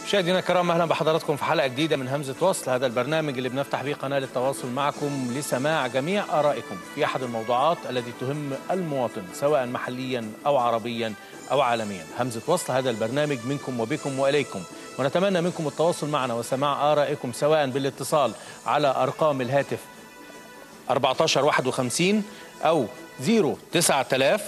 مشاهدينا الكرام، اهلا بحضراتكم في حلقه جديده من همزه وصل، هذا البرنامج اللي بنفتح به قناه للتواصل معكم لسماع جميع ارائكم في احد الموضوعات التي تهم المواطن سواء محليا او عربيا او عالميا. همزه وصل هذا البرنامج منكم وبكم واليكم، ونتمنى منكم التواصل معنا وسماع ارائكم سواء بالاتصال على ارقام الهاتف 1451 او 09000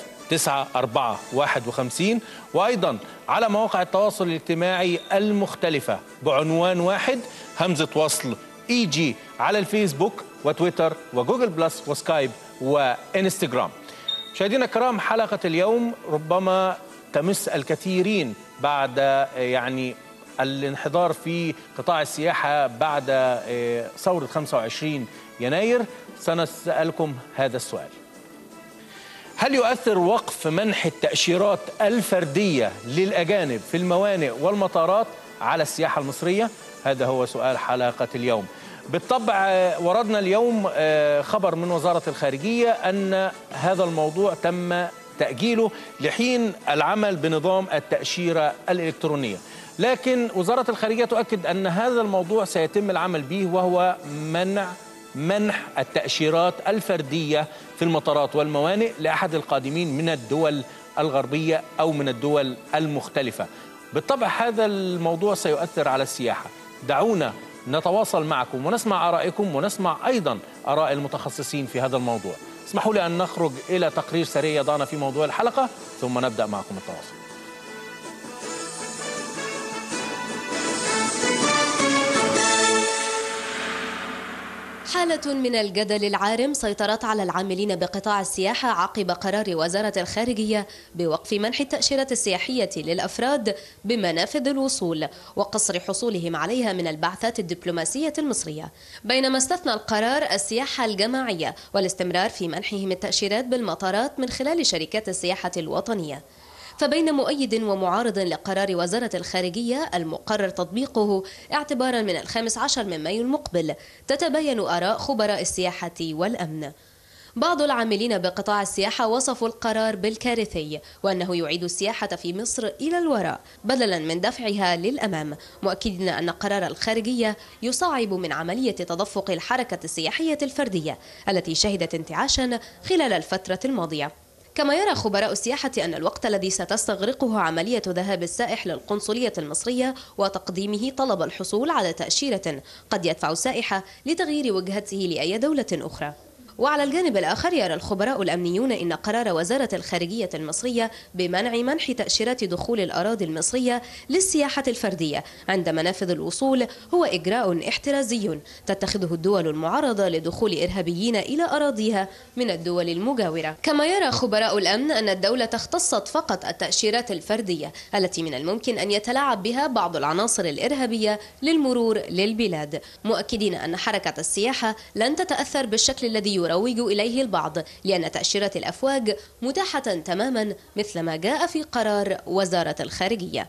9451، وأيضا على مواقع التواصل الاجتماعي المختلفة بعنوان واحد همزة وصل EG على الفيسبوك وتويتر وجوجل بلس وسكايب وإنستغرام. مشاهدينا الكرام، حلقة اليوم ربما تمس الكثيرين بعد الانحدار في قطاع السياحة بعد ثورة 25 يناير. سنسألكم هذا السؤال: هل يؤثر وقف منح التأشيرات الفردية للأجانب في الموانئ والمطارات على السياحة المصرية؟ هذا هو سؤال حلقة اليوم. بالطبع وردنا اليوم خبر من وزارة الخارجية أن هذا الموضوع تم تأجيله لحين العمل بنظام التأشيرة الإلكترونية، لكن وزارة الخارجية تؤكد أن هذا الموضوع سيتم العمل به، وهو منح التأشيرات الفردية في المطارات والموانئ لأحد القادمين من الدول الغربية أو من الدول المختلفة. بالطبع هذا الموضوع سيؤثر على السياحة. دعونا نتواصل معكم ونسمع آرائكم ونسمع أيضا آراء المتخصصين في هذا الموضوع. اسمحوا لي أن نخرج إلى تقرير سريع يضعنا في موضوع الحلقة، ثم نبدأ معكم التواصل. حالة من الجدل العارم سيطرت على العاملين بقطاع السياحة عقب قرار وزارة الخارجية بوقف منح التأشيرة السياحية للأفراد بمنافذ الوصول وقصر حصولهم عليها من البعثات الدبلوماسية المصرية، بينما استثنى القرار السياحة الجماعية والاستمرار في منحهم التأشيرات بالمطارات من خلال شركات السياحة الوطنية. فبين مؤيد ومعارض لقرار وزارة الخارجية المقرر تطبيقه اعتبارا من 15 من مايو المقبل، تتباين آراء خبراء السياحة والأمن. بعض العاملين بقطاع السياحة وصفوا القرار بالكارثي، وأنه يعيد السياحة في مصر إلى الوراء بدلا من دفعها للأمام، مؤكدين أن قرار الخارجية يصعب من عملية تدفق الحركة السياحية الفردية التي شهدت انتعاشا خلال الفترة الماضية. كما يرى خبراء السياحة أن الوقت الذي ستستغرقه عملية ذهاب السائح للقنصلية المصرية وتقديمه طلب الحصول على تأشيرة قد يدفع السائح لتغيير وجهته لأي دولة أخرى. وعلى الجانب الآخر يرى الخبراء الأمنيون إن قرار وزارة الخارجية المصرية بمنع منح تأشيرات دخول الأراضي المصرية للسياحة الفردية عند منافذ الوصول هو إجراء احترازي تتخذه الدول المعارضة لدخول إرهابيين إلى أراضيها من الدول المجاورة. كما يرى خبراء الأمن أن الدولة اختصت فقط التأشيرات الفردية التي من الممكن أن يتلاعب بها بعض العناصر الإرهابية للمرور للبلاد، مؤكدين أن حركة السياحة لن تتأثر بالشكل الذي يروج إليه البعض، لأن تأشيرة الأفواج متاحة تماما مثل ما جاء في قرار وزارة الخارجية.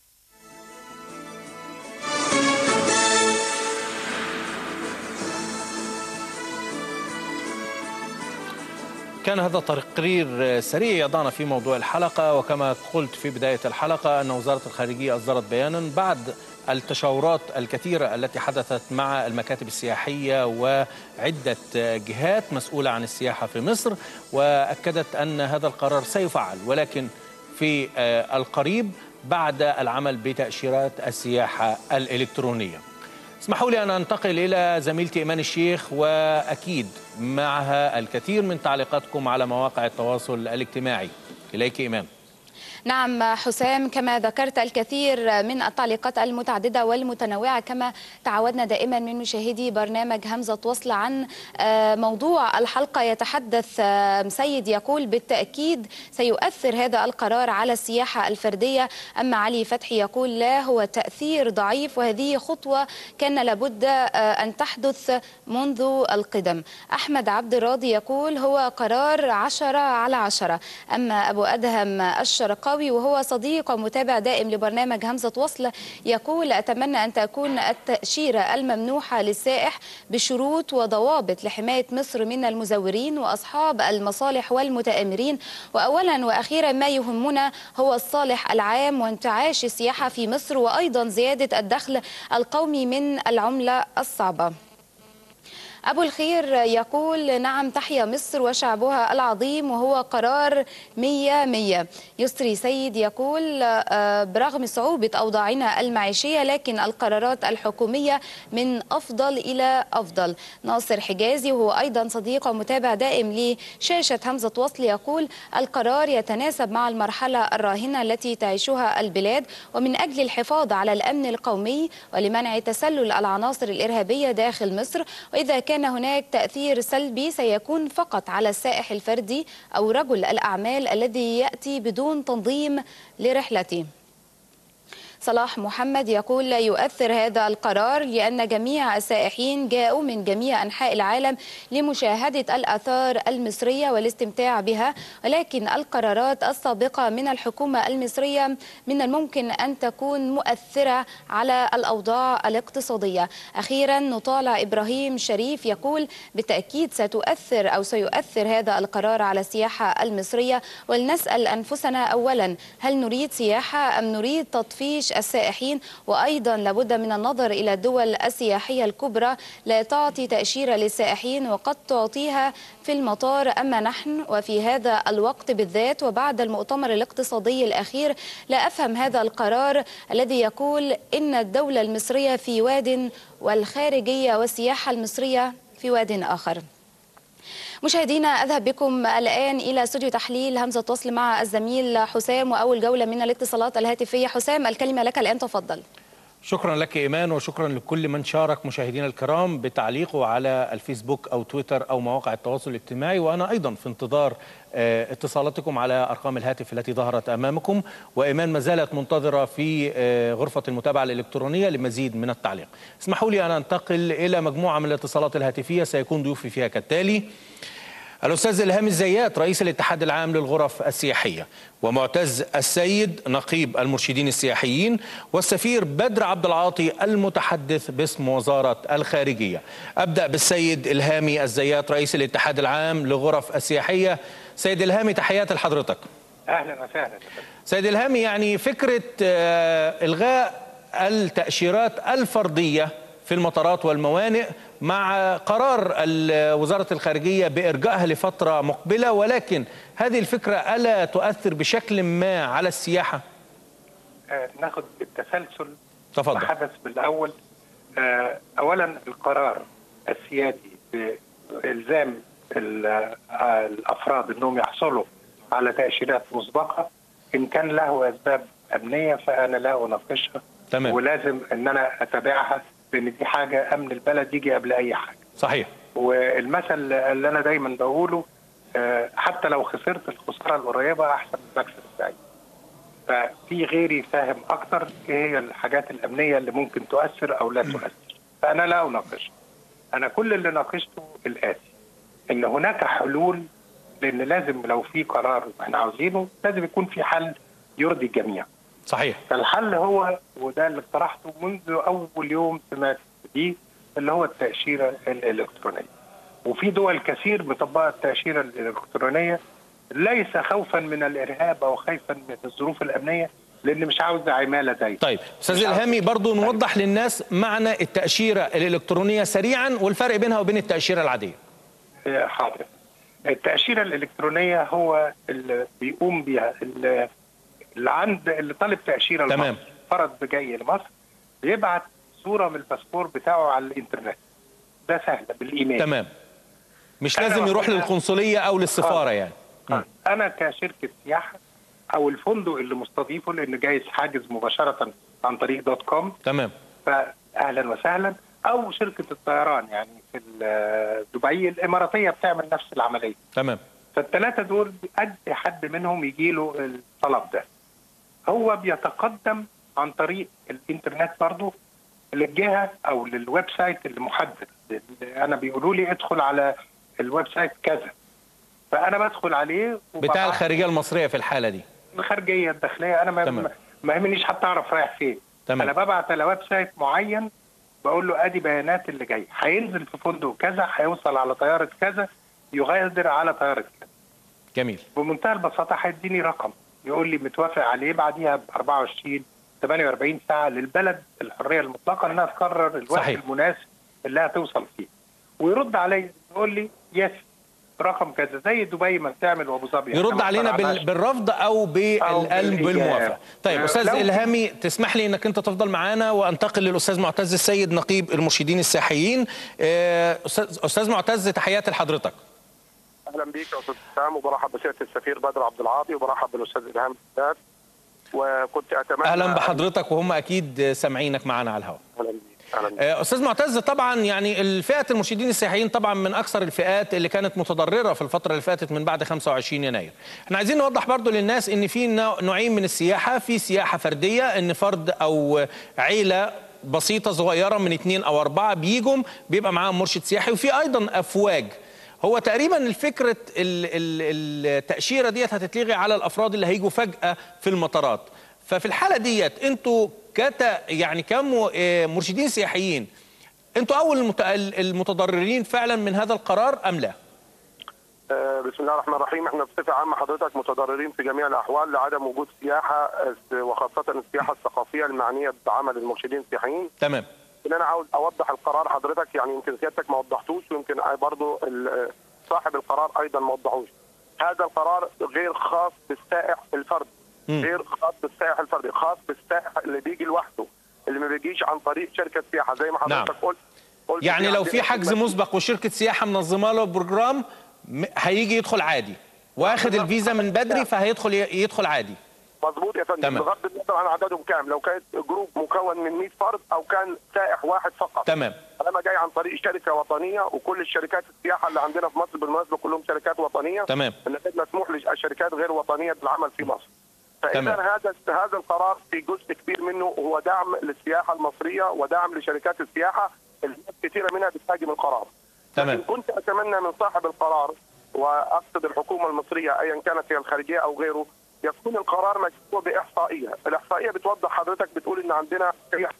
كان هذا تقرير سريع يضعنا في موضوع الحلقة، وكما قلت في بداية الحلقة أن وزارة الخارجية أصدرت بيانا بعد التشاورات الكثيرة التي حدثت مع المكاتب السياحية وعدة جهات مسؤولة عن السياحة في مصر، وأكدت أن هذا القرار سيفعل ولكن في القريب بعد العمل بتأشيرات السياحة الإلكترونية. اسمحوا لي أن أنتقل إلى زميلتي إيمان الشيخ، وأكيد معها الكثير من تعليقاتكم على مواقع التواصل الاجتماعي. إليك إيمان. نعم حسام، كما ذكرت الكثير من التعليقات المتعددة والمتنوعة كما تعودنا دائما من مشاهدي برنامج همزة وصل عن موضوع الحلقة. يتحدث سيد يقول: بالتأكيد سيؤثر هذا القرار على السياحة الفردية. أما علي فتحي يقول: لا، هو تأثير ضعيف، وهذه خطوة كان لابد أن تحدث منذ القدم. أحمد عبد الراضي يقول: هو قرار 10 على 10. أما أبو أدهم الشرقاوي الطنطاوي وهو صديق ومتابع دائم لبرنامج همزة وصل، يقول: أتمنى أن تكون التأشيرة الممنوحة للسائح بشروط وضوابط لحماية مصر من المزورين وأصحاب المصالح والمتآمرين، وأولا وأخيرا ما يهمنا هو الصالح العام وانتعاش السياحة في مصر، وأيضا زيادة الدخل القومي من العملة الصعبة. أبو الخير يقول: نعم، تحيا مصر وشعبها العظيم، وهو قرار 100-100. يسري سيد يقول: برغم صعوبة أوضاعنا المعيشية لكن القرارات الحكومية من أفضل إلى أفضل. ناصر حجازي وهو أيضا صديق ومتابع دائم لشاشة همزة وصل يقول: القرار يتناسب مع المرحلة الراهنة التي تعيشها البلاد، ومن أجل الحفاظ على الأمن القومي ولمنع تسلل العناصر الإرهابية داخل مصر، وإذا كان هناك تأثير سلبي سيكون فقط على السائح الفردي أو رجل الأعمال الذي يأتي بدون تنظيم لرحلته. صلاح محمد يقول: لا يؤثر هذا القرار لأن جميع السائحين جاءوا من جميع أنحاء العالم لمشاهدة الآثار المصرية والاستمتاع بها، ولكن القرارات السابقة من الحكومة المصرية من الممكن أن تكون مؤثرة على الأوضاع الاقتصادية. أخيرا نطالع إبراهيم شريف يقول: بالتأكيد سيؤثر هذا القرار على السياحة المصرية، ولنسأل أنفسنا أولا: هل نريد سياحة أم نريد تطفيش السائحين؟ وأيضا لابد من النظر إلى الدول السياحية الكبرى لا تعطي تأشيرة للسائحين وقد تعطيها في المطار، أما نحن وفي هذا الوقت بالذات وبعد المؤتمر الاقتصادي الأخير لا أفهم هذا القرار الذي يقول إن الدولة المصرية في واد والخارجية والسياحة المصرية في واد آخر. مشاهدينا، أذهب بكم الآن إلى استوديو تحليل همزة وصل مع الزميل حسام وأول جولة من الاتصالات الهاتفية. حسام، الكلمة لك الآن، تفضل. شكرا لك إيمان، وشكرا لكل من شارك مشاهدينا الكرام بتعليقه على الفيسبوك أو تويتر أو مواقع التواصل الاجتماعي، وأنا أيضا في انتظار اتصالاتكم على أرقام الهاتف التي ظهرت أمامكم. وإيمان ما زالت منتظرة في غرفة المتابعة الإلكترونية لمزيد من التعليق. اسمحوا لي أن أنتقل إلى مجموعة من الاتصالات الهاتفية سيكون ضيوفي فيها كالتالي: الأستاذ إلهام الزيات رئيس الاتحاد العام للغرف السياحية، ومعتز السيد نقيب المرشدين السياحيين، والسفير بدر عبد العاطي المتحدث باسم وزارة الخارجية. أبدأ بالسيد إلهامي الزيات رئيس الاتحاد العام للغرف السياحية. سيد إلهامي، تحياتي لحضرتك. أهلا وسهلا. سيد إلهامي، يعني فكرة إلغاء التأشيرات الفردية في المطارات والموانئ مع قرار وزارة الخارجية بإرجائها لفترة مقبلة، ولكن هذه الفكرة ألا تؤثر بشكل ما على السياحة؟ ناخد التسلسل. تفضل. ما حدث بالأول. أولا القرار السيادي بإلزام الأفراد أنهم يحصلوا على تأشيرات مسبقة، إن كان له أسباب أمنية فأنا لا أناقشها. تمام. ولازم أن أنا أتابعها، لأن دي حاجة أمن البلد يجي قبل أي حاجة. صحيح. والمثل اللي أنا دايما بقوله: حتى لو خسرت الخسارة القريبة أحسن من المكسب البعيد. ففي غيري فاهم أكتر إيه هي الحاجات الأمنية اللي ممكن تؤثر أو لا تؤثر، فأنا لا أناقش. أنا كل اللي ناقشته الآتي: إن هناك حلول، لأن لازم لو في قرار إحنا عاوزينه لازم يكون في حل يرضي الجميع. صحيح. فالحل هو، وده اللي اقترحته منذ أول يوم سمعت بيه، اللي هو التأشيرة الإلكترونية. وفي دول كثير مطبقة التأشيرة الإلكترونية ليس خوفا من الإرهاب أو خوفا من الظروف الأمنية، لأن مش عاوز عمالة زي. طيب أستاذ إلهامي، برضو نوضح للناس معنى التأشيرة الإلكترونية سريعا والفرق بينها وبين التأشيرة العادية. حاضر. التأشيرة الإلكترونية هو اللي بيقوم بها اللي طالب تأشيرة تمام. لمصر، فرض جاي لمصر، بيبعت صورة من الباسبور بتاعه على الإنترنت. ده سهل بالإيميل. تمام. مش لازم يروح للقنصلية أو للسفارة يعني. أنا كشركة سياحة أو الفندق اللي مستضيفه، لأن جايز حاجز مباشرة عن طريق .com. تمام. فأهلا وسهلا. أو شركة الطيران، يعني في دبي الإماراتية بتعمل نفس العملية. تمام. فالثلاثة دول أي حد منهم يجي له الطلب ده، هو بيتقدم عن طريق الإنترنت برضه للجهة أو للويب سايت المحدد. أنا بيقولوا لي ادخل على الويب سايت كذا، فأنا بدخل عليه بتاع الخارجية المصرية في الحالة دي. الخارجيه الداخليه، انا ما يهمنيش حتى اعرف رايح فين. تمام. انا ببعت على ويب سايت معين بقول له ادي بيانات اللي جاي، هينزل في فندق كذا، هيوصل على طياره كذا، يغادر على طياره كذا. جميل. بمنتهى البساطه هيديني رقم يقول لي متوافق عليه، بعديها ب 24 48 ساعه للبلد الحريه المطلقه انها تقرر الوقت صحيح. المناسب اللي هتوصل فيه، ويرد عليا يقول لي يس رقم كذا، زي دبي ما بتعمل وابو ظبي يرد علينا بالرفض او بالموافقه. طيب استاذ الهامي، تسمح لي انك انت تفضل معانا وانتقل للاستاذ معتز السيد نقيب المرشدين السياحيين. استاذ معتز، تحياتي لحضرتك. اهلا بيك يا استاذ حسام، وبرحب بسياده السفير بدر عبد العاطي، وبرحب بالاستاذ الهام السادات، وكنت اتمنى. اهلا بحضرتك، وهم اكيد سامعينك معانا على الهواء. اهلا بيك. استاذ معتز، طبعا يعني الفئه المرشدين السياحيين طبعا من اكثر الفئات اللي كانت متضرره في الفتره اللي فاتت من بعد 25 يناير. احنا عايزين نوضح برضو للناس ان في نوعين من السياحه، في سياحه فرديه ان فرد او عيله بسيطه صغيره من 2 أو 4 بيجوا بيبقى معاهم مرشد سياحي، وفي ايضا افواج. هو تقريبا الفكره التاشيره ديت هتتلغي على الافراد اللي هيجوا فجاه في المطارات. ففي الحاله ديت انتوا يعني كمرشدين سياحيين انتوا اول المتضررين فعلا من هذا القرار ام لا؟ بسم الله الرحمن الرحيم. احنا بصفه عامه حضرتك متضررين في جميع الاحوال لعدم وجود سياحه، وخاصه السياحه الثقافيه المعنيه بعمل المرشدين السياحيين. تمام. ان انا عاوز اوضح القرار حضرتك، يعني يمكن سيادتك ما وضحتوش، ويمكن برضه صاحب القرار ايضا ما وضحوش. هذا القرار غير خاص بالسائح الفردي، غير خاص بالسائح الفردي، خاص بالسائح اللي بيجي لوحده، اللي ما بيجيش عن طريق شركه سياحه زي ما حضرتك قلت. يعني لو في حجز مسبق وشركه سياحه منظمه له بروجرام هيجي يدخل عادي، واخد الفيزا من بدري فهيدخل عادي. مظبوط يا فندم، بغض النظر عن عددهم كام، لو كانت جروب مكون من 100 فرد او كان سائح واحد فقط. تمام. انا جاي عن طريق شركه وطنيه، وكل الشركات السياحه اللي عندنا في مصر بالمناسبه كلهم شركات وطنيه. تمام. مسموح للشركات غير وطنيه بالعمل في مصر. فاذا هذا القرار في جزء كبير منه هو دعم للسياحه المصريه ودعم لشركات السياحه اللي كثيره منها بتهاجم القرار. تمام. كنت اتمنى من صاحب القرار، واقصد الحكومه المصريه ايا كانت هي الخارجيه او غيره، يكون القرار مكتوب باحصائيه، الاحصائيه بتوضح حضرتك، بتقول ان عندنا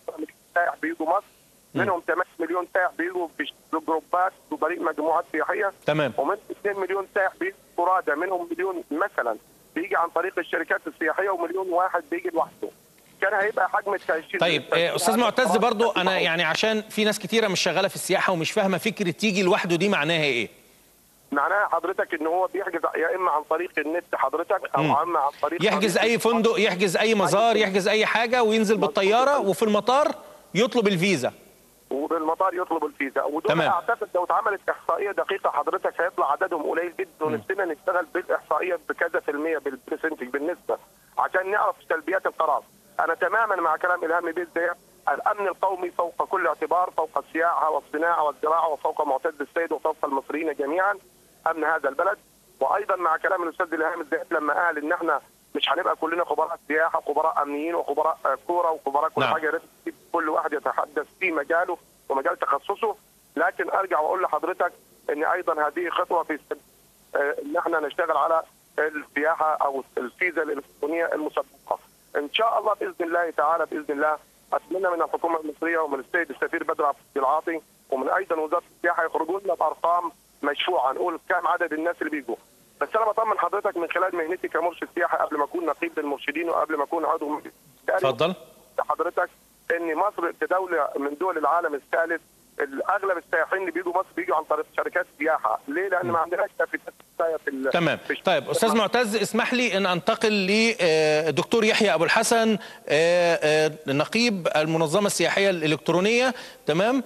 سائح بيجوا مصر، منهم 8 مليون سائح بيجوا في جروبات وطريق مجموعات سياحيه. تمام. ومن 2 مليون سائح بيجوا فرادى، منهم مليون مثلا بيجي عن طريق الشركات السياحيه، ومليون واحد بيجي لوحده. كان هيبقى حجم التأشيرة. طيب استاذ معتز، برضو انا يعني عشان في ناس كتيره مش شغاله في السياحه ومش فاهمه فكره تيجي لوحده دي معناها ايه؟ معناها حضرتك ان هو بيحجز يا اما عن طريق النت حضرتك، او اما عن طريق يحجز اي فندق، يحجز اي مزار، يحجز اي حاجه، وينزل بالطياره، وفي المطار يطلب الفيزا. وبالمطار يطلب الفيزا. ودول اعتقد لو اتعملت احصائيه دقيقه حضرتك هيطلع عددهم قليل جدا، ونفسنا نشتغل بالاحصائيه بكذا في المية بالبرسنتج بالنسبه عشان نعرف سلبيات القرار. انا تماما مع كلام الهام بيه، الامن القومي فوق كل اعتبار، فوق السياحه والصناعه والزراعه، وفوق معتز السيد، وفوق المصريين جميعا، امن هذا البلد. وايضا مع كلام الاستاذ الهام الزيات لما قال ان احنا مش هنبقى كلنا خبراء سياحه، خبراء امنيين، وخبراء كوره، وخبراء كل حاجه، كل واحد يتحدث في مجاله ومجال تخصصه. لكن ارجع واقول لحضرتك ان ايضا هذه خطوه في ان احنا نشتغل على السياحه او الفيزا الالكترونيه المسبقه. ان شاء الله باذن الله تعالى، باذن الله اتمنى من الحكومه المصريه ومن السيد السفير بدر عبد العاطي ومن ايضا وزاره السياحه يخرجوا لنا بارقام مشروعه، نقول كم عدد الناس اللي بيجوا. بس انا بطمن حضرتك من خلال مهنتي كمرشد سياحه قبل ما اكون نقيب للمرشدين وقبل ما اكون عضو. اتفضل. حضرتك ان مصر كدوله من دول العالم الثالث، اغلب السائحين اللي بيجوا مصر بيجوا عن طريق شركات سياحه. ليه؟ لان ما عندناش تفتيش في تمام. طيب استاذ معتز، اسمح لي ان انتقل لدكتور يحيى ابو الحسن، نقيب المنظمه السياحيه الالكترونيه. تمام.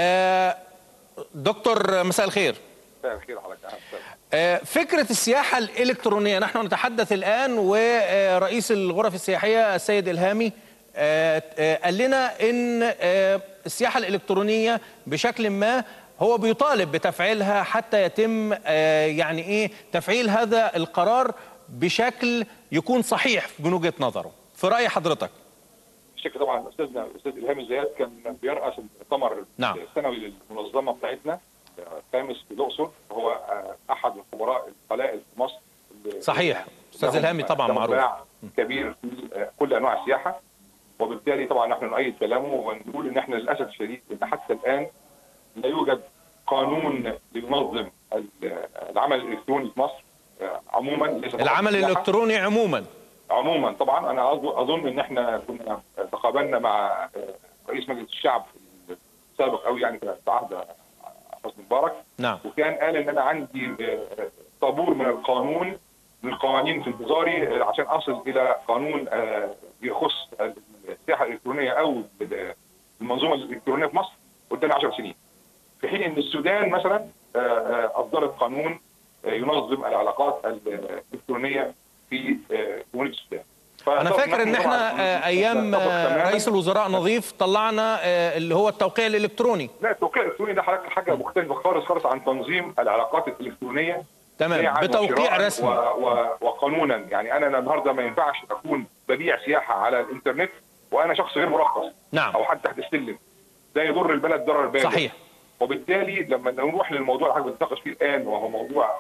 دكتور مساء الخير. مساء الخير حضرتك. فكره السياحه الالكترونيه، نحن نتحدث الان ورئيس الغرف السياحيه السيد الهامي قال لنا ان السياحه الالكترونيه بشكل ما هو بيطالب بتفعيلها حتى يتم يعني ايه تفعيل هذا القرار بشكل يكون صحيح من وجهه نظره. في راي حضرتك؟ بالشكل طبعا استاذنا الاستاذ الهام الزيات كان بيرأس المؤتمر السنوي للمنظمه بتاعتنا الخامس في الاقصر، هو احد الخبراء القلائل في مصر. صحيح استاذ الهامي طبعا معروف كبير في كل انواع السياحه، وبالتالي طبعا نحن نؤيد كلامه ونقول ان احنا للاسف الشديد ان حتى الان لا يوجد قانون لينظم العمل الالكتروني في مصر عموما. العمل الالكتروني عموما طبعا انا اظن ان احنا كنا تقابلنا مع رئيس مجلس الشعب السابق قوي يعني في عهد حسني مبارك. نعم. وكان قال ان انا عندي طابور من القوانين في انتظاري عشان اصل الى قانون يخص السياحه الالكترونيه او المنظومه الالكترونيه في مصر قدام 10 سنين. في حين ان السودان مثلا اصدرت قانون ينظم العلاقات الالكترونيه في جمهوريه السودان. انا فاكر ان احنا ايام رئيس الوزراء نظيف طلعنا اللي هو التوقيع الالكتروني. لا، التوقيع الالكتروني ده حاجه مختلفه خالص عن تنظيم العلاقات الالكترونيه. تمام، بتوقيع رسمي وقانونا. يعني انا النهارده ما ينفعش اكون ببيع سياحه على الانترنت وانا شخص غير مرخص. نعم. او حد تحت السلم، ده يضر البلد ضرر بالغ. صحيح. وبالتالي لما نروح للموضوع اللي حضرتك بتناقش فيه الان، وهو موضوع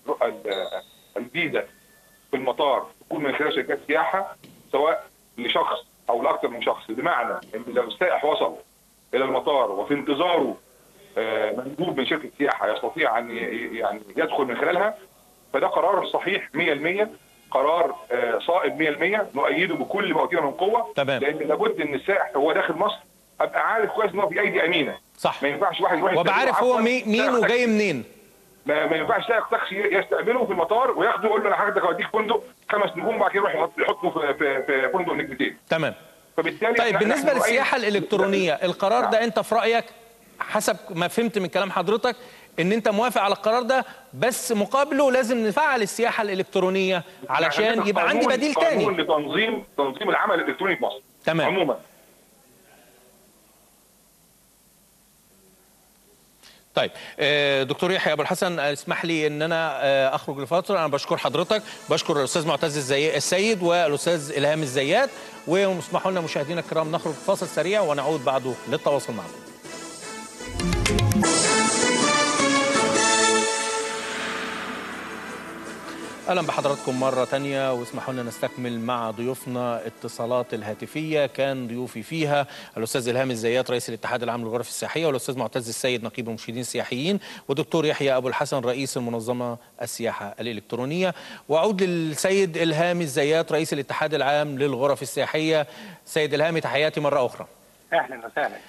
الفيزا في المطار تكون من خلال شركات سياحه سواء لشخص او لاكثر من شخص، بمعنى ان لو السائح وصل الى المطار وفي انتظاره مندوب من شركه سياحه يستطيع ان يعني يدخل من خلالها، فده قرار صحيح 100%، قرار صائب 100%، نؤيده بكل ما اوتينا من قوه. تمام. لان لابد ان السائح هو داخل مصر ابقى عارف كويس ان هو في ايدي امينه. صح. ما ينفعش واحد يروح وابقى عارف هو مين وجاي منين. ما ينفعش سائق تاكسي يستقبله في المطار وياخده يقول له انا هاخدك اوديك فندق 5 نجوم، بعد كده يروح يحطه في فندق نجمتين. تمام. فبالتالي طيب بالنسبه للسياحه الالكترونيه، القرار ده انت في رايك حسب ما فهمت من كلام حضرتك ان انت موافق على القرار ده، بس مقابله لازم نفعل السياحه الالكترونيه علشان يبقى عندي بديل تاني. قانون لتنظيم العمل الالكتروني في مصر. تمام. عموما. طيب دكتور يحيى ابو الحسن، اسمح لي ان انا اخرج لفتره. انا بشكر حضرتك، بشكر الاستاذ معتز السيد والاستاذ الهام الزيات، واسمحوا لنا مشاهدينا الكرام نخرج فاصل سريع ونعود بعده للتواصل معكم. اهلا بحضراتكم مره ثانيه، واسمحوا لنا نستكمل مع ضيوفنا اتصالات الهاتفيه كان ضيوفي فيها الاستاذ الهام الزيات رئيس الاتحاد العام للغرف السياحيه، والاستاذ معتز السيد نقيب المرشدين السياحيين، ودكتور يحيى ابو الحسن رئيس المنظمه السياحه الالكترونيه. واعود للسيد الهام الزيات رئيس الاتحاد العام للغرف السياحيه. سيد الهامي، تحياتي مره اخرى. اهلا وسهلا.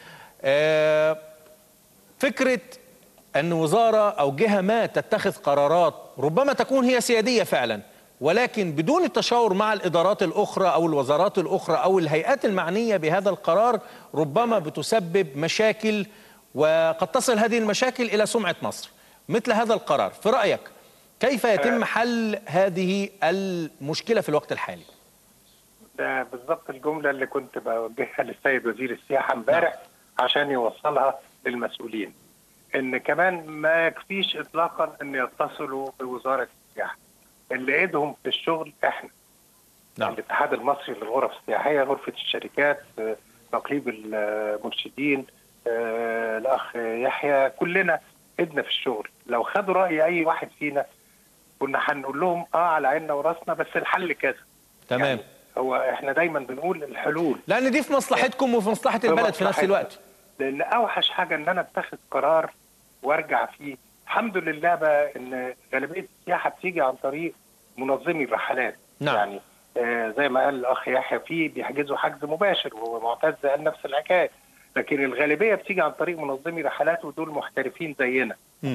فكره أن وزارة أو جهة ما تتخذ قرارات ربما تكون هي سيادية فعلا، ولكن بدون التشاور مع الإدارات الأخرى أو الوزارات الأخرى أو الهيئات المعنية بهذا القرار، ربما بتسبب مشاكل، وقد تصل هذه المشاكل إلى سمعة مصر. مثل هذا القرار في رأيك كيف يتم حل هذه المشكلة في الوقت الحالي؟ ده بالضبط الجملة اللي كنت بوجهها للسيد وزير السياحة امبارح عشان يوصلها للمسؤولين، ان كمان ما يكفيش اطلاقا ان يتصلوا بوزاره السياحه، اللي ايدهم في الشغل احنا. نعم. الاتحاد المصري للغرف السياحيه، غرفه الشركات، نقيب المرشدين، الاخ يحيى، كلنا ايدنا في الشغل. لو خدوا راي اي واحد فينا كنا هنقول لهم على عيننا وراسنا، بس الحل كذا. تمام. يعني هو احنا دايما بنقول الحلول، لان دي في مصلحتكم وفي مصلحه البلد في نفس الوقت. لان اوحش حاجه ان انا اتخذ قرار وارجع فيه. الحمد لله بقى ان غالبيه السياحه بتيجي عن طريق منظمي الرحلات. نعم. يعني زي ما قال الاخ يحيى، فيه بيحجزوا حجز مباشر، ومعتز قال نفس الحكايه، لكن الغالبيه بتيجي عن طريق منظمي رحلات، ودول محترفين زينا.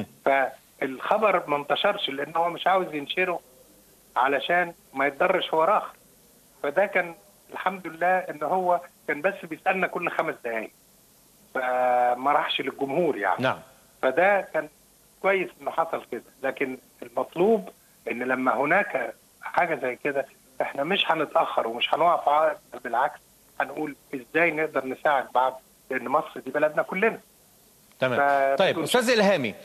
فالخبر ما انتشرش لان هو مش عاوز ينشره علشان ما يتضرش هو اخر. فده كان الحمد لله ان هو كان بس بيسالنا كل 5 دقائق، فما راحش للجمهور يعني. نعم. فده كان كويس انه حصل كده، لكن المطلوب ان لما هناك حاجه زي كده احنا مش هنتاخر ومش هنقف عائق، بالعكس هنقول ازاي نقدر نساعد بعض، لان مصر دي بلدنا كلنا. تمام. طيب استاذ الهامي،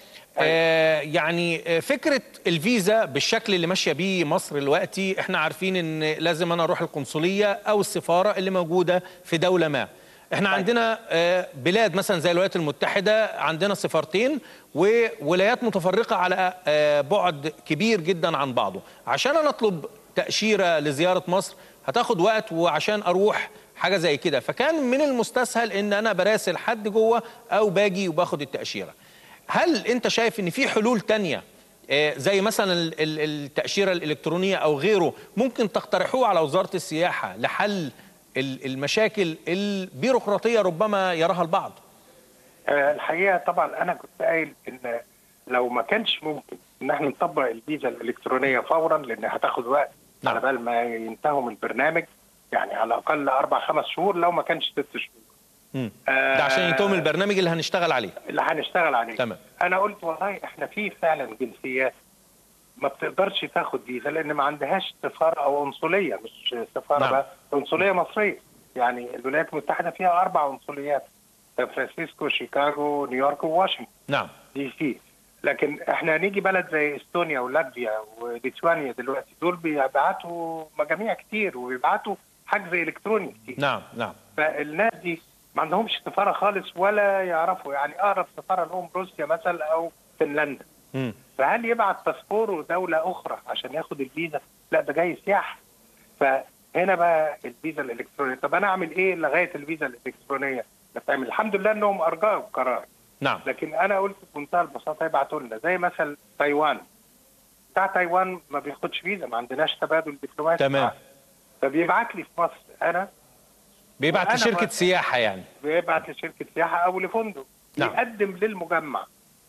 يعني فكره الفيزا بالشكل اللي ماشيه بيه مصر دلوقتي، احنا عارفين ان لازم انا اروح القنصليه او السفاره اللي موجوده في دوله ما. احنا عندنا بلاد مثلا زي الولايات المتحدة عندنا سفارتين وولايات متفرقة على بعد كبير جدا عن بعضه. عشان انا اطلب تأشيرة لزيارة مصر هتاخد وقت، وعشان أروح حاجة زي كده فكان من المستسهل إن أنا براسل حد جوه أو باجي وباخد التأشيرة. هل أنت شايف إن في حلول تانية زي مثلا التأشيرة الإلكترونية أو غيره ممكن تقترحوه على وزارة السياحة لحل المشاكل البيروقراطية ربما يراها البعض؟ الحقيقة طبعا أنا كنت قايل إن لو ما كانش ممكن إن احنا نطبق الفيزا الإلكترونية فورا، لأن هتاخد وقت على بال ما ينتهوا من البرنامج، يعني على الأقل 4-5 شهور لو ما كانش 6 شهور. ده عشان ينتهوا من البرنامج اللي هنشتغل عليه. تمام. أنا قلت والله احنا في فعلا جنسيات ما بتقدرش تاخد فيزا لأن ما عندهاش سفارة أو قنصلية، مش سفارة بس، قنصلية مصرية. يعني الولايات المتحدة فيها 4 قنصليات: سان فرانسيسكو، شيكاغو، نيويورك، وواشنطن. نعم. دي سي. لكن احنا هنيجي بلد زي استونيا ولاتفيا وليتوانيا دلوقتي، دول بيبعتوا مجاميع كتير وبيبعتوا حجز الكتروني كتير. نعم. فالناس دي ما عندهمش سفاره خالص ولا يعرفوا، يعني اقرب سفاره لهم روسيا مثلا او فنلندا. فهل يبعت باسبوره دوله اخرى عشان ياخد الفيزا؟ لا، ده جاي سياحه. فهنا بقى الفيزا الالكترونيه. طب انا اعمل ايه لغايه الفيزا الالكترونيه بتعمل؟ الحمد لله انهم ارجعوا القرار. نعم. لكن انا قلت بمنتهى البساطه يبعتوا لنا زي مثلا تايوان. بتاع تايوان ما بياخدش فيزا، ما عندناش تبادل دبلوماسي. تمام. فبيبعت لي في مصر انا، بيبعت لشركه سياحه، يعني بيبعت لشركه سياحه او لفندق. نعم. يقدم للمجمع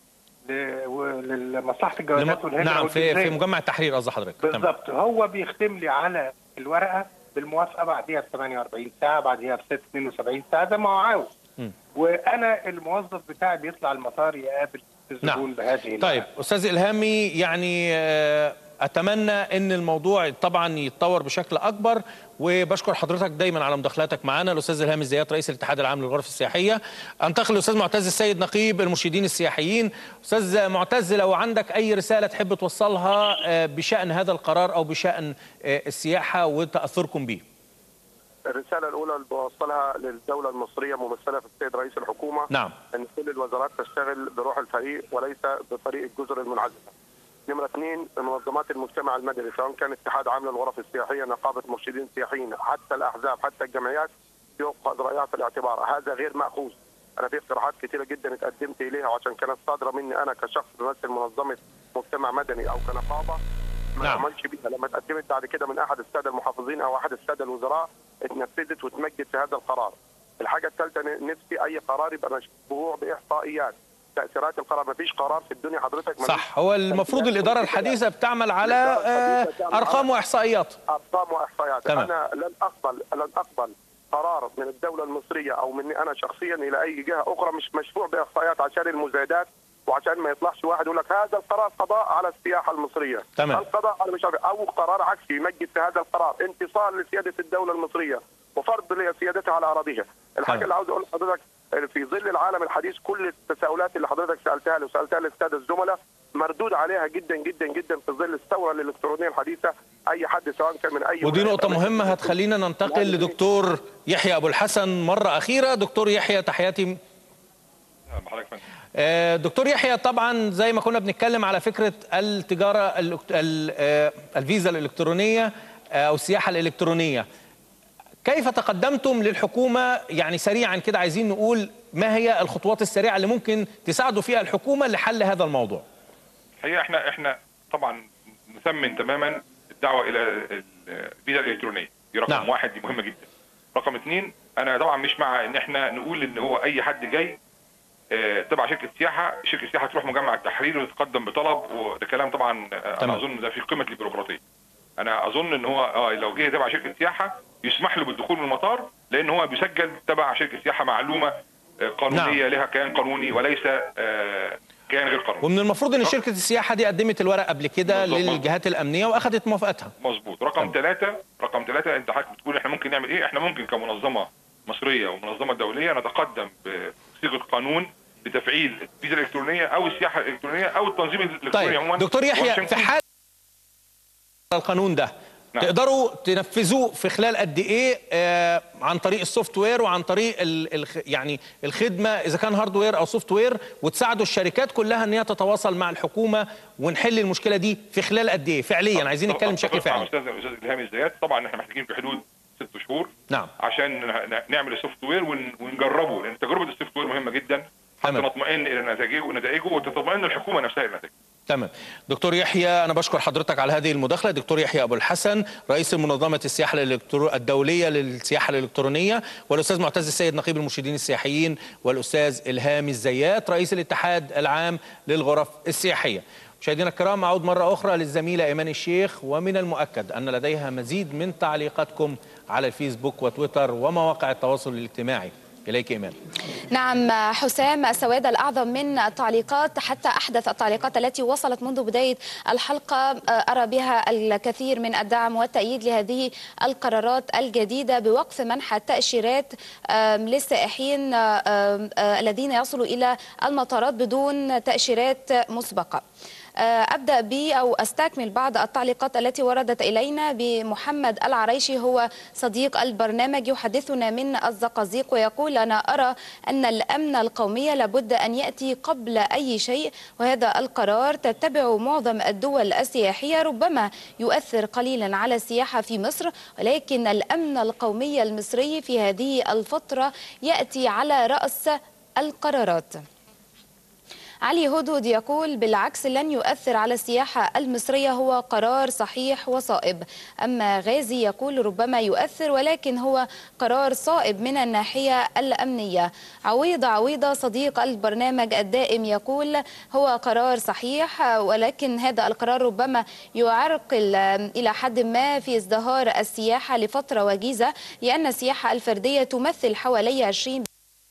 لمصلحه الجوازات والهجره. نعم، في مجمع التحرير قصدي حضرتك. بالظبط. هو بيختم لي على الورقه بالموافقه بعديها ب 48 ساعه، بعديها ب 72 ساعه زي ما هو عاوز. وانا الموظف بتاعي بيطلع المطار يقابل الزبون بهذه. طيب استاذ الهامي، يعني اتمنى ان الموضوع طبعا يتطور بشكل اكبر، وبشكر حضرتك دايما على مداخلاتك معنا. الاستاذ الهامي الزيات رئيس الاتحاد العام للغرف السياحيه. انتقل للاستاذ معتز السيد نقيب المرشدين السياحيين. استاذ معتز، لو عندك اي رساله تحب توصلها بشان هذا القرار او بشان السياحه وتاثركم به. الرسالة الأولى اللي بوصلها للدولة المصرية ممثلة في السيد رئيس الحكومة، نعم، أن كل الوزارات تشتغل بروح الفريق وليس بطريق الجزر المنعزلة. نمرة 2، منظمات المجتمع المدني سواء كان اتحاد عام للغرف السياحية، نقابة مرشدين سياحيين، حتى الأحزاب، حتى الجمعيات، يؤخذ رأيها في الاعتبار. هذا غير مأخوذ. أنا في اقتراحات كثيرة جدا اتقدمت إليها، وعشان كانت صادرة مني أنا كشخص بمثل منظمة مجتمع مدني أو كنقابة ما عملش بيها. لما اتقدمت بعد كده من أحد السادة المحافظين أو أحد السادة الوزراء اتنفذت وتمجد في هذا القرار. الحاجة الثالثة، نفسي أي قرار يبقى مشبوع بإحصائيات تأثيرات القرار. ما فيش قرار في الدنيا حضرتك صح. هو المفروض الإدارة الحديثة بتعمل على أرقام وإحصائيات. تمام. أنا لن أقبل قرار من الدولة المصرية أو مني أنا شخصيا إلى أي جهة أخرى مش مشبوع بإحصائيات عشان المزايدات، وعشان ما يطلعش واحد يقول لك هذا القرار قضاء على السياحة المصرية. تمام. القضاء على مش عارف، أو قرار عكسي يمجد في هذا القرار انتصار لسيادة الدولة المصرية وفرض لسيادتها على أراضيها. الحاجة اللي عاوز أقول لحضرتك، في ظل العالم الحديث كل التساؤلات اللي حضرتك سألتها لي وسألتها للسادة الزملاء مردود عليها جدا جدا جدا في ظل الثورة الإلكترونية الحديثة. أي حد سواء كان من أي، ودي نقطة مهمة هتخلينا ننتقل لدكتور يحيى أبو الحسن مرة أخيرة. دكتور يحيى، تحياتي. دكتور يحيى، طبعا زي ما كنا بنتكلم على فكرة التجارة الفيزا الإلكترونية أو السياحة الإلكترونية، كيف تقدمتم للحكومة؟ يعني سريعا كده عايزين نقول ما هي الخطوات السريعة اللي ممكن تساعدوا فيها الحكومة لحل هذا الموضوع؟ الحقيقة احنا طبعا نثمن تماما الدعوة إلى الفيزا الإلكترونية، دي رقم نعم. واحد، دي مهمة جدا. رقم 2، أنا طبعا مش مع إن احنا نقول إن هو أي حد جاي تبع شركة سياحة تروح مجمع التحرير وتتقدم بطلب، وده كلام طبعا أنا أظن ده في قمة البيروقراطية. أنا أظن إن هو لو جه تبع شركة سياحة يسمح له بالدخول من المطار، لأن هو بيسجل تبع شركة سياحة معلومة قانونية. نعم. لها كيان قانوني وليس كيان غير قانوني. ومن المفروض ان شركة السياحة دي قدمت الورق قبل كده للجهات الأمنية واخذت موافقتها. مظبوط. رقم 3 انت حضرتك بتقول احنا ممكن نعمل ايه؟ احنا ممكن كمنظمة مصرية ومنظمة دولية نتقدم بصيغة قانون لتفعيل الفيزا الإلكترونية او السياحة الإلكترونية او التنظيم الإلكتروني عموما. دكتور يحيى، في حال القانون ده نعم. تقدروا تنفذوه في خلال قد ايه عن طريق السوفت وير وعن طريق يعني الخدمه اذا كان هاردوير او سوفت وير، وتساعدوا الشركات كلها ان هي تتواصل مع الحكومه ونحل المشكله دي في خلال قد ايه فعليا؟ عايزين نتكلم بشكل فعلي. استاذ الهام الزيات، طبعا احنا محتاجين في حدود 6 شهور نعم عشان نعمل السوفت وير ونجربه، لان تجربه السوفت وير مهمه جدا حتى نطمئن الى نتائجه وتطمئن الحكومه نفسها الى نتائجه. تمام. دكتور يحيى، أنا بشكر حضرتك على هذه المداخلة. دكتور يحيى أبو الحسن، رئيس منظمة السياحة الدولية للسياحة الإلكترونية، والأستاذ معتز السيد نقيب المرشدين السياحيين، والأستاذ إلهام الزيات رئيس الاتحاد العام للغرف السياحية. مشاهدينا الكرام، أعود مرة أخرى للزميلة إيمان الشيخ، ومن المؤكد أن لديها مزيد من تعليقاتكم على الفيسبوك وتويتر ومواقع التواصل الاجتماعي. إليك إيمان. نعم حسام، السواد الأعظم من التعليقات، حتى أحدث التعليقات التي وصلت منذ بداية الحلقة أرى بها الكثير من الدعم والتأييد لهذه القرارات الجديدة بوقف منح التأشيرات للسائحين الذين يصلوا إلى المطارات بدون تأشيرات مسبقة. أبدأ أو أستكمل بعض التعليقات التي وردت إلينا بمحمد العريشي، هو صديق البرنامج، يحدثنا من الزقازيق ويقول: أنا أرى أن الأمن القومي لابد أن يأتي قبل أي شيء، وهذا القرار تتبع معظم الدول السياحية، ربما يؤثر قليلا على السياحة في مصر، ولكن الأمن القومي المصري في هذه الفترة يأتي على رأس القرارات. علي هدهد يقول: بالعكس لن يؤثر على السياحة المصرية، هو قرار صحيح وصائب. أما غازي يقول: ربما يؤثر ولكن هو قرار صائب من الناحية الأمنية. عويضة صديق البرنامج الدائم يقول: هو قرار صحيح ولكن هذا القرار ربما يعرقل إلى حد ما في ازدهار السياحة لفترة وجيزة، لأن السياحة الفردية تمثل حوالي 20%،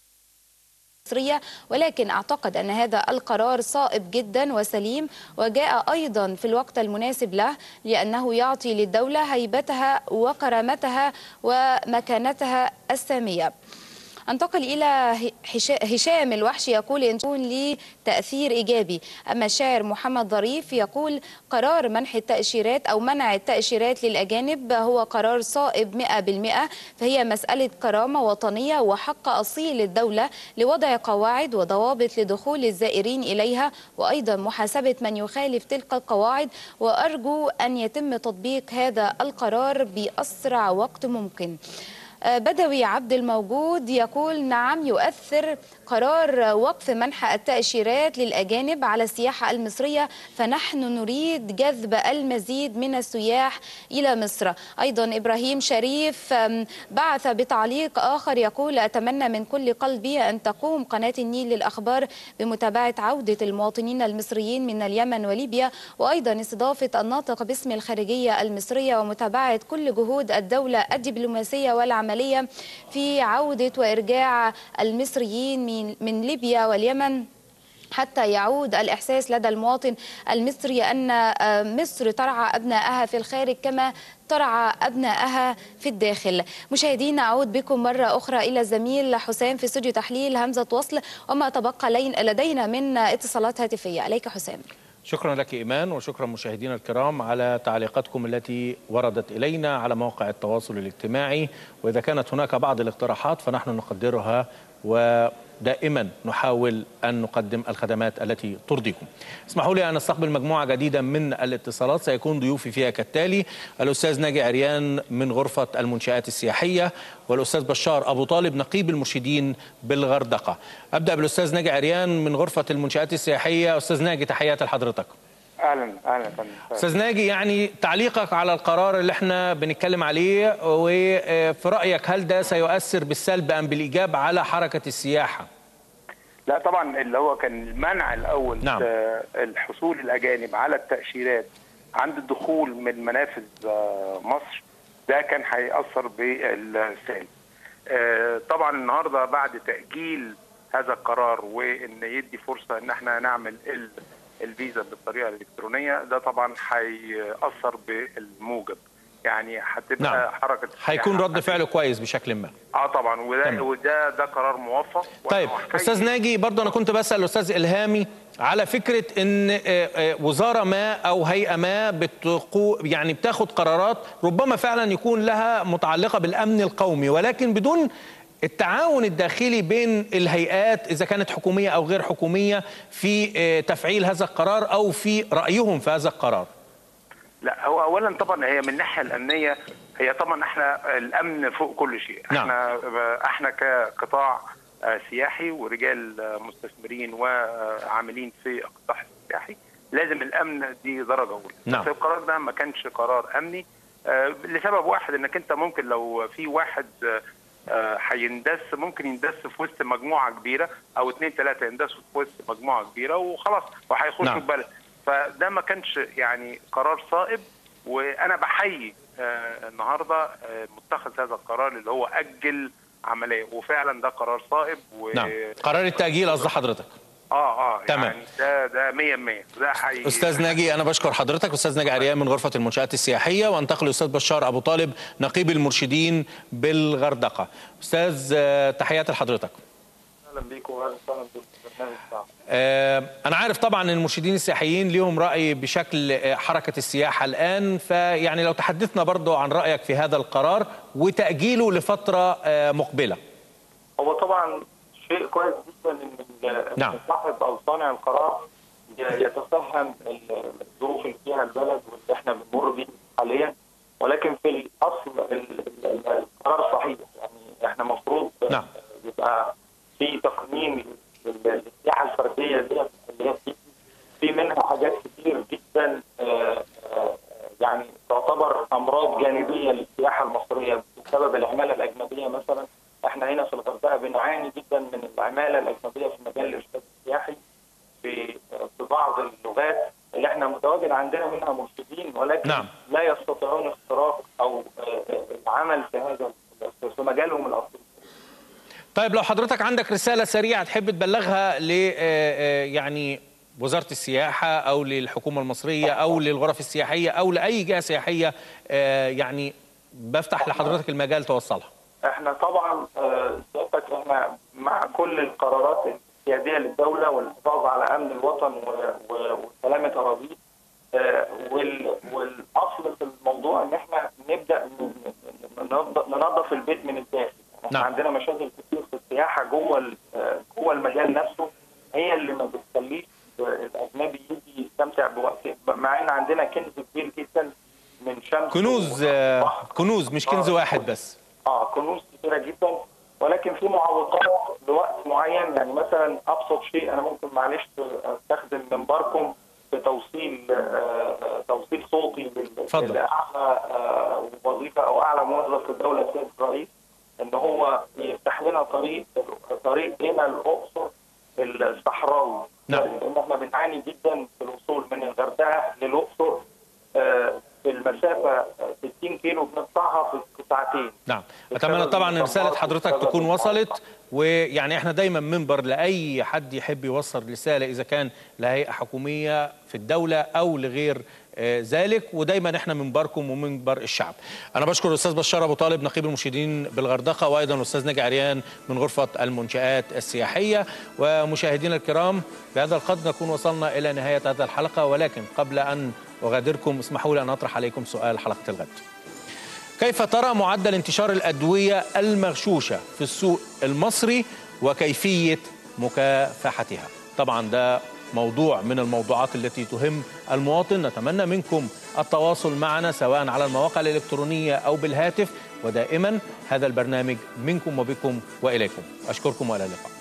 ولكن أعتقد أن هذا القرار صائب جدا وسليم، وجاء أيضا في الوقت المناسب له، لأنه يعطي للدولة هيبتها وكرامتها ومكانتها السامية. انتقل إلى هشام الوحشي يقول: إن يكون لي تأثير إيجابي. أما الشاعر محمد ظريف يقول: قرار منح التأشيرات أو منع التأشيرات للأجانب هو قرار صائب 100%، فهي مسألة كرامة وطنية وحق أصيل للدولة لوضع قواعد وضوابط لدخول الزائرين إليها، وأيضا محاسبة من يخالف تلك القواعد، وأرجو أن يتم تطبيق هذا القرار بأسرع وقت ممكن. بدوي عبد الموجود يقول: نعم يؤثر قرار وقف منح التأشيرات للأجانب على السياحة المصرية، فنحن نريد جذب المزيد من السياح إلى مصر. أيضا إبراهيم شريف بعث بتعليق آخر يقول: أتمنى من كل قلبي أن تقوم قناة النيل للأخبار بمتابعة عودة المواطنين المصريين من اليمن وليبيا، وأيضا استضافة الناطق باسم الخارجية المصرية ومتابعة كل جهود الدولة الدبلوماسية والعملية في عودة وإرجاع المصريين من ليبيا واليمن، حتى يعود الإحساس لدى المواطن المصري أن مصر ترعى أبنائها في الخارج كما ترعى أبنائها في الداخل. مشاهدينا، أعود بكم مرة أخرى إلى الزميل حسام في استوديو تحليل همزة وصل وما تبقى لدينا من اتصالات هاتفية. عليك حسام. شكرا لك إيمان، وشكرا مشاهدينا الكرام على تعليقاتكم التي وردت إلينا على مواقع التواصل الاجتماعي، وإذا كانت هناك بعض الاقتراحات فنحن نقدرها ودائما نحاول أن نقدم الخدمات التي ترضيكم. اسمحوا لي أن نستقبل مجموعة جديدة من الاتصالات، سيكون ضيوفي فيها كالتالي: الأستاذ ناجي عريان من غرفة المنشآت السياحية، والأستاذ بشار أبو طالب نقيب المرشدين بالغردقة. أبدأ بالأستاذ ناجي عريان من غرفة المنشآت السياحية. أستاذ ناجي، تحياتي لحضرتك. اهلا فندم. استاذ ناجي، يعني تعليقك على القرار اللي احنا بنتكلم عليه، وفي رايك هل ده سيؤثر بالسلب ام بالايجاب على حركه السياحه؟ لا طبعا، اللي هو كان المنع الاول، نعم، الحصول الاجانب على التاشيرات عند الدخول من منافذ مصر، ده كان هيأثر بالسلب. طبعا النهارده بعد تأجيل هذا القرار وان يدي فرصه ان احنا نعمل الفيزا بالطريقه الالكترونيه، ده طبعا هيأثر بالموجب. يعني هتبقى حركه هيكون رد فعله كويس بشكل ما. طبعا، وده قرار موفق. طيب استاذ ناجي، برضه انا كنت بسال الاستاذ الهامي على فكره ان وزاره ما او هيئه ما يعني بتاخد قرارات ربما فعلا يكون لها متعلقه بالامن القومي، ولكن بدون التعاون الداخلي بين الهيئات اذا كانت حكوميه او غير حكوميه في تفعيل هذا القرار او في رايهم في هذا القرار. لا، هو اولا طبعا هي من الناحيه الامنيه، هي طبعا احنا الامن فوق كل شيء. احنا كقطاع سياحي ورجال مستثمرين وعاملين في القطاع السياحي لازم الامن دي درجه اولى. بس القرار ده ما كانش قرار امني لسبب واحد، انك انت ممكن لو في واحد هيندس ممكن يندس في وسط مجموعه كبيره، او 2 3 يندسوا في وسط مجموعه كبيره وخلاص وهيخشوا البلد. فده ما كانش يعني قرار صائب، وانا بحيي النهارده متخذ هذا القرار اللي هو اجل عمليه، وفعلا ده قرار صائب. قرار التاجيل قصد حضرتك؟ تمام. يعني ده 100% ده حقيقي. استاذ ناجي، انا بشكر حضرتك. استاذ ناجي عريان من غرفه المنشآت السياحيه، وانتقل للاستاذ بشار ابو طالب نقيب المرشدين بالغردقه. استاذ تحياتي لحضرتك. اهلا بيكم واهلا وسهلا بالبرنامج بتاعكم. انا عارف طبعا ان المرشدين السياحيين ليهم راي بشكل حركه السياحه الان، فيعني لو تحدثنا برضو عن رايك في هذا القرار وتاجيله لفتره مقبله. هو طبعا شيء كويس جدا ان صاحب او صانع القرار يتفهم الظروف اللي فيها البلد واللي احنا بنمر بيه حاليا، ولكن في الاصل القرار صحيح. يعني احنا المفروض يبقى في تقنين للسياحه الفرديه دي اللي هي في منها حاجات كتير جدا يعني تعتبر امراض جانبيه للسياحه المصريه بسبب العماله الاجنبيه. مثلا احنا هنا في الغردقه بنعاني جدا من العماله الاجنبيه في مجال الارشاد السياحي في بعض اللغات اللي احنا متواجد عندنا منها مرشدين، ولكن لا يستطيعون اختراق او العمل في هذا في مجالهم الاصلي. طيب لو حضرتك عندك رسالة سريعة تحب تبلغها ل يعني وزارة السياحة أو للحكومة المصرية أو للغرف السياحية أو لأي جهة سياحية، يعني بفتح لحضرتك المجال توصلها. احنا طبعا سيادتك احنا مع كل القرارات السيادية للدولة والحفاظ على أمن الوطن وسلامة أراضيه، والأصل في الموضوع إن احنا نبدأ ننظف البيت من الداخل. احنا عندنا مشاكل كتير في السياحه جوه المجال نفسه، هي اللي ما بتخليش الاجنبي يجي يستمتع بوقت، مع ان عندنا كنز كبير جدا من شمس كنوز مش كنز واحد بس. كنوز كتيره جدا، ولكن في معوقات لوقت معين. يعني مثلا ابسط شيء انا ممكن معلش استخدم منبركم في توصيل صوتي لاعلى وظيفه او اعلى موظف في الدوله السيد الرئيس، ان هو يفتح لنا طريق هنا الاقصر الصحراوي. لان احنا بنعاني جدا في الوصول من الغردقه للاقصر في المسافه 60 كيلو بنقطعها في ساعتين. اتمنى طبعا رساله حضرتك تكون وصلت، ويعني احنا دايما منبر لاي حد يحب يوصل رساله اذا كان لهيئه حكوميه في الدوله او لغير ذلك، ودايما احنا منبركم ومنبر الشعب. انا بشكر الاستاذ بشار ابو طالب نقيب المرشدين بالغردقه، وايضا الاستاذ ناجي عريان من غرفه المنشآت السياحيه. ومشاهدينا الكرام، بهذا القدر نكون وصلنا الى نهايه هذه الحلقه، ولكن قبل ان اغادركم اسمحوا لي ان اطرح عليكم سؤال حلقه الغد. كيف ترى معدل انتشار الادويه المغشوشه في السوق المصري وكيفيه مكافحتها؟ طبعا ده موضوع من الموضوعات التي تهم المواطن. نتمنى منكم التواصل معنا سواء على المواقع الإلكترونية أو بالهاتف، ودائما هذا البرنامج منكم وبكم وإليكم. أشكركم وإلى اللقاء.